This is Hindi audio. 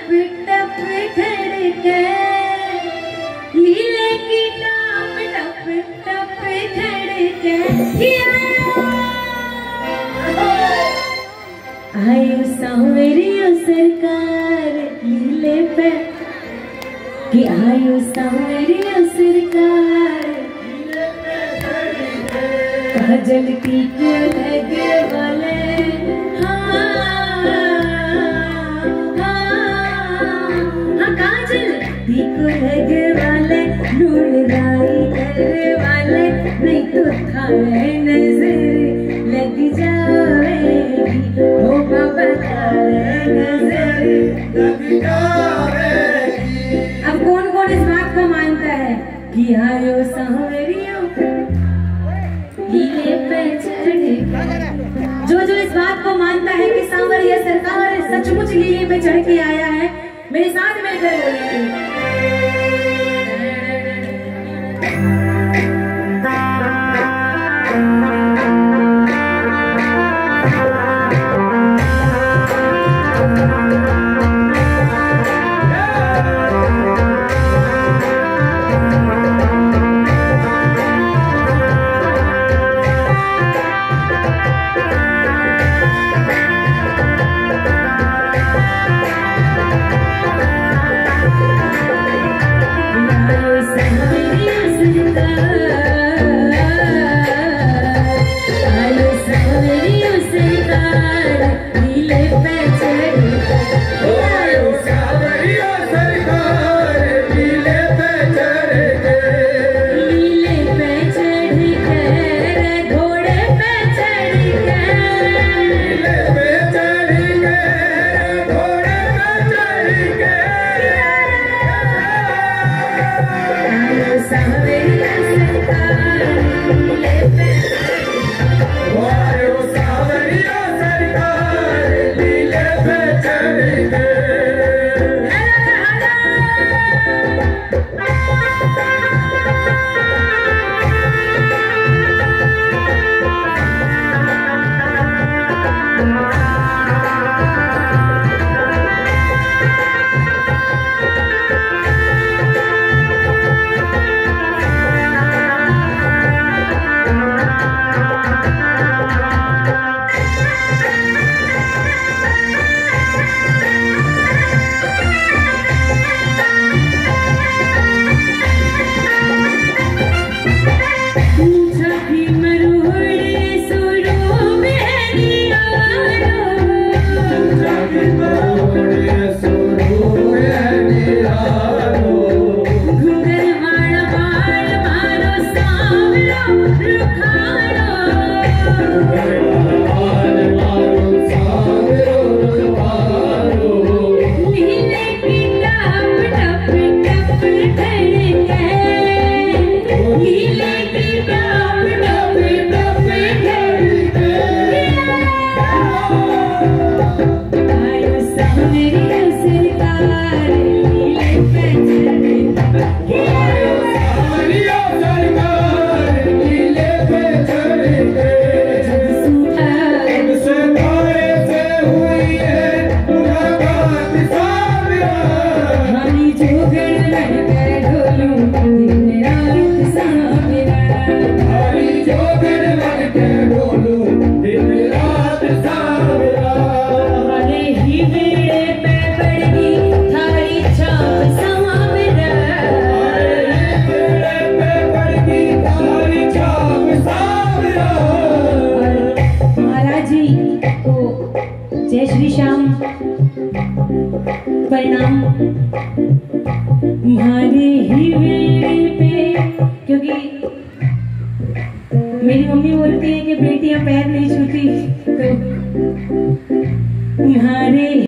टप धड़के, लीले की टप टप टप धड़के। आयो सांवरियो सरकार लीले पे, कि आयो सांवरियो सरकार काजल की को लगे वाले। को लगे वाले लुड़ाई करने वाले, नहीं तो थाने नजर लग जाएगी, ओ बाबा थाने नजर लग जाएगी। अब कौन कौन इस बात को मानता है कि आयो सांवरियो लीले पे चढ़े? जो जो इस बात को मानता है कि सांवरिया सरकार सचमुच लीले पे चढ़ के आया है, मेरे साथ मिलकर बोलेंगे। जय श्री श्याम, प्रणाम। तुम्हारे ही बेड़े पे, क्योंकि मेरी मम्मी बोलती है कि बेटियां पैर नहीं छूती, तो तुम्हारे